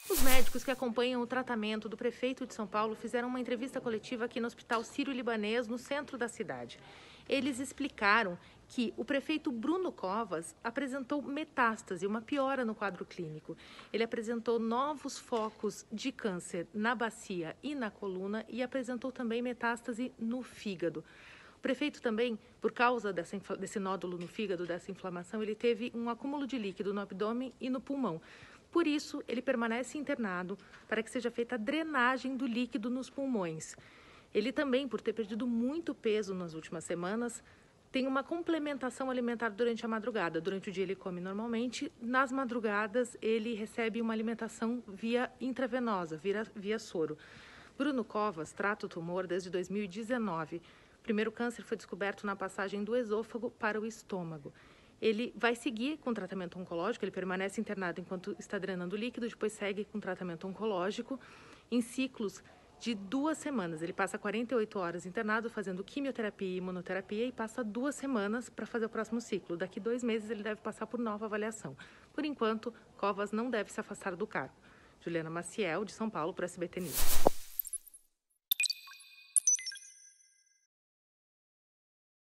Os médicos que acompanham o tratamento do prefeito de São Paulo fizeram uma entrevista coletiva aqui no Hospital Sírio-Libanês, no centro da cidade. Eles explicaram que o prefeito Bruno Covas apresentou metástase, uma piora no quadro clínico. Ele apresentou novos focos de câncer na bacia e na coluna e apresentou também metástase no fígado. O prefeito também, por causa desse nódulo no fígado, dessa inflamação, ele teve um acúmulo de líquido no abdômen e no pulmão. Por isso, ele permanece internado para que seja feita a drenagem do líquido nos pulmões. Ele também, por ter perdido muito peso nas últimas semanas, tem uma complementação alimentar durante a madrugada. Durante o dia ele come normalmente, nas madrugadas ele recebe uma alimentação via intravenosa, via soro. Bruno Covas trata o tumor desde 2019. O primeiro câncer foi descoberto na passagem do esôfago para o estômago. Ele vai seguir com tratamento oncológico, ele permanece internado enquanto está drenando líquido, depois segue com tratamento oncológico em ciclos de 2 semanas. Ele passa 48 horas internado fazendo quimioterapia e imunoterapia e passa 2 semanas para fazer o próximo ciclo. Daqui 2 meses ele deve passar por nova avaliação. Por enquanto, Covas não deve se afastar do cargo. Juliana Maciel, de São Paulo, para o SBT News.